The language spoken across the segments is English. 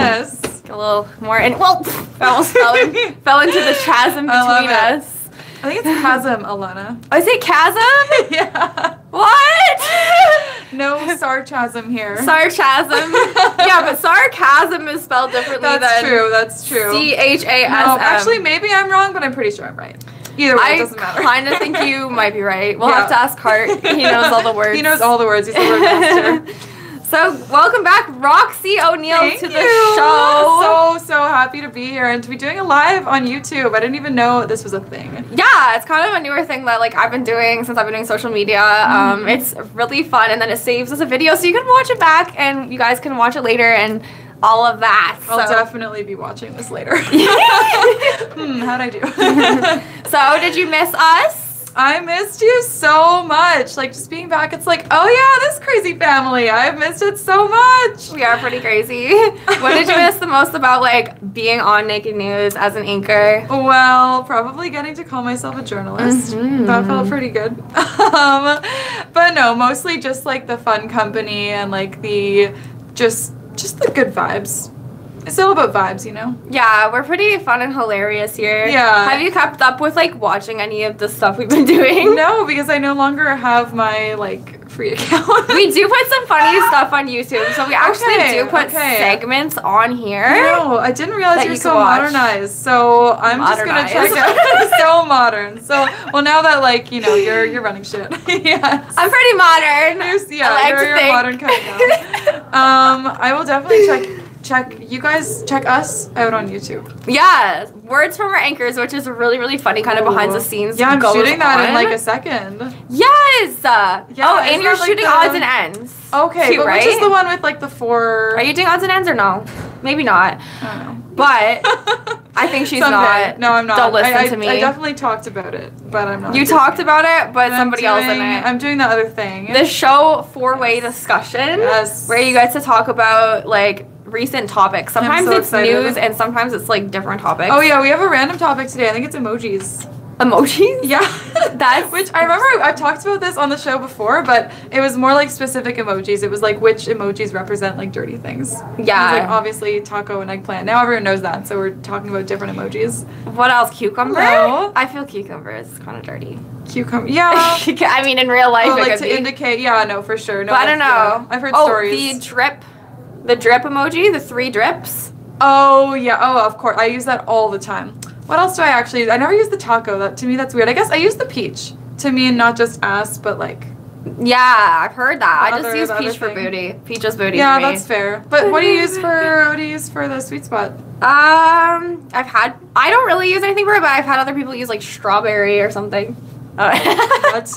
Yes. A little more, and well, I almost fell into the chasm between us. I think it's chasm, Alana. Oh, is it chasm? Yeah. What? No sarcasm here. Sarcasm. Yeah, but sarcasm is spelled differently That's true. C-H-A-S-M. No, actually, maybe I'm wrong, but I'm pretty sure I'm right. Either way, it doesn't matter. I kind of think you might be right. We'll have to ask Hart. He knows all the words. He knows all the words. He's the word master. So, welcome back, Roxy O'Neill, to the show. So happy to be here and to be doing a live on YouTube. I didn't even know this was a thing. Yeah, it's kind of a newer thing that like I've been doing since I've been doing social media. It's really fun, and then it saves as a video, so you can watch it back, and you guys can watch it later, and all of that. I'll definitely be watching this later. How'd I do? So, did you miss us? I missed you so much. Like, just being back, it's like, oh yeah, this crazy family. I've missed it so much. We are pretty crazy. What did you miss the most about, like, being on Naked News as an anchor? Well, probably getting to call myself a journalist. That felt pretty good. But no, mostly just, like, the fun company and, like, the, just the good vibes. It's all about vibes, you know? Yeah, we're pretty fun and hilarious here. Yeah. Have you kept up with, like, watching any of the stuff we've been doing? No, because I no longer have my, like, free account. We do put some funny stuff on YouTube, so we actually do put segments on here. No, I didn't realize you're so modernized, so I'm just gonna check out. So modern. So, well, now that, like, you know, you're running shit. Yes. I'm pretty modern. You're a modern kind now. I will definitely check us out on YouTube. Yeah, Words from Our Anchors, which is really, really funny, kind of behind the scenes. Yeah, I'm shooting that in like a second. Yes! Yeah, and you're shooting odds and ends. Okay, too, but right? which is the one with like the 4... Are you doing odds and ends or no? Maybe not. I don't know. But I think she's not. No, I'm not. Don't listen to me. I definitely talked about it, but I'm not. You talked about it, but somebody else in it. I'm doing the other thing. The show 4-way discussion. Yes. Where you get to talk about like recent topics. Sometimes it's excited. news and sometimes it's like different topics. Oh yeah, we have a random topic today. I think it's emojis. Emojis? Yeah. That's which I remember I've talked about this on the show before, but it was more like specific emojis. It was like which emojis represent like dirty things. Yeah. It was like obviously taco and eggplant. Now everyone knows that, so we're talking about different emojis. What else? Cucumber? Hello? I feel cucumber is kind of dirty. Cucumber. Yeah. I mean, in real life, like it could to indicate. Yeah, no, for sure. No, but I don't know. Yeah, I've heard stories. The drip emoji, the 3 drips. Oh yeah. Oh, of course. I use that all the time. What else do I actually use? I never use the taco. That to me, that's weird. I guess I use the peach to mean not just ass, but like. Yeah, I've heard that. I just use peach for booty. Peach is booty. Yeah, for me. that's fair. But what do you use for the sweet spot? I don't really use anything for it, but I've had other people use like strawberry or something. What?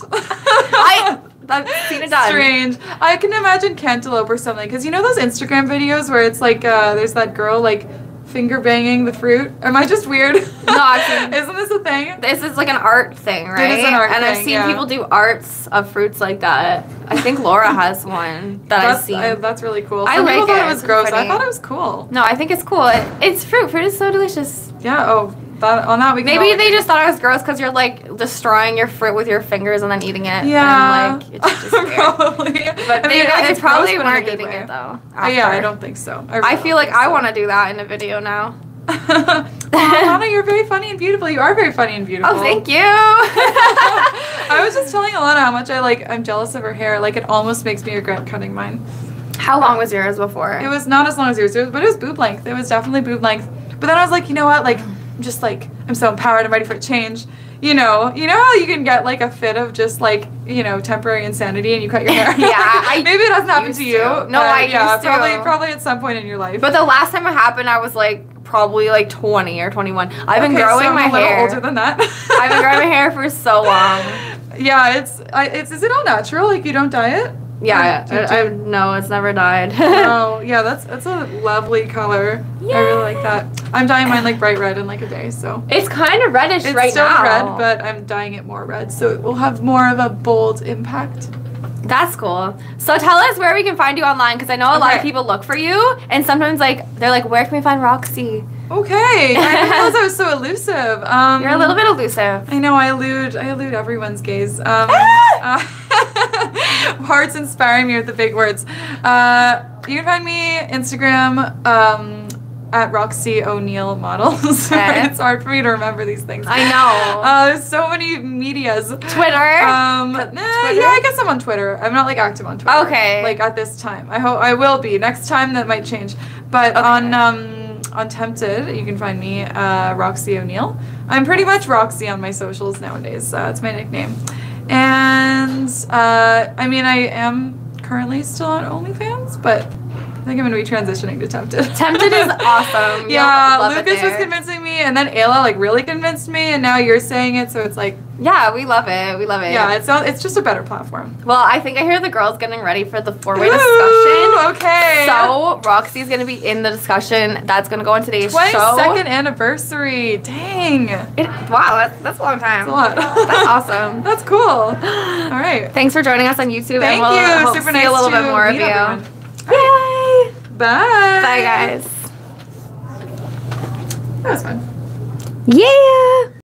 I've seen it done. Strange. I can imagine cantaloupe or something, because you know those Instagram videos where it's like there's that girl like finger banging the fruit. Am I just weird? No, I've seen. Isn't this a thing? This is like an art thing, right? It is an art thing. And I've seen people do arts of fruits like that. I think Laura has one that I've seen. That's really cool. Some people thought it was gross. Pretty. I thought it was cool. No, I think it's cool. It's fruit. Fruit is so delicious. Yeah. Oh. On that we can maybe they just thought it was gross because you're like destroying your fruit with your fingers and then eating it. Yeah, and, like, it's just weird. Probably. But they probably weren't eating it though. Yeah, I don't think so. I feel like I want to do that in a video now. Alana, you're very funny and beautiful. You are very funny and beautiful. Oh, thank you. I was just telling Alana how much I'm jealous of her hair. Like, it almost makes me regret cutting mine. How long was yours before? It was not as long as yours, but it was boob length. It was definitely boob length. But then I was like, you know what? Like, I'm just like, I'm so empowered. I'm ready for a change. You know how you can get like a fit of just like, temporary insanity and you cut your hair? Yeah. Maybe it hasn't happened to you. No, I used to. Probably at some point in your life. But the last time it happened, I was like probably like 20 or 21. I've been growing my hair. I'm a little older than that. I've been growing my hair for so long. Yeah, is it all natural? Like you don't dye it? Yeah, no, it's never dyed. Oh, yeah, that's a lovely color. Yay. I really like that. I'm dyeing mine like bright red in like a day, so. It's kind of reddish right now. It's still red, but I'm dyeing it more red, so it will have more of a bold impact. That's cool. So tell us where we can find you online, because I know a lot of people look for you, and sometimes they're like, where can we find Roxy? Okay, I didn't realize I was so elusive. You're a little bit elusive. I know, I elude everyone's gaze. Heart's inspiring me with the big words. You can find me Instagram at Roxy O'Neill Models. Okay. It's hard for me to remember these things. I know. There's so many medias. Twitter. Twitter. Yeah, I guess I'm on Twitter. I'm not like active on Twitter. Okay. Like at this time. I hope I will be. Next time that might change. But Okay. on Tempted, you can find me Roxy O'Neill. I'm pretty much Roxy on my socials nowadays. It's my nickname. And I mean, I am currently still on OnlyFans, but I think I'm going to be transitioning to Tempted. Tempted is awesome. Yeah, You'll love it Lucas was there. convincing me, and then Ayla like really convinced me, and now you're saying it, so it's like, Yeah, we love it. We love it. yeah, it's just a better platform. Well, I think I hear the girls getting ready for the four-way Ooh, discussion. okay. So Roxy's gonna be in the discussion. That's gonna go on today's 22nd show. anniversary. Dang. Wow, that's a long time. That's a lot. That's awesome. That's cool. All right. Thanks for joining us on YouTube. Thank and we'll you. hope Super to nice see a little to bit more of meet you. everyone. Yay! Bye. Bye, guys. That was fun. Yeah.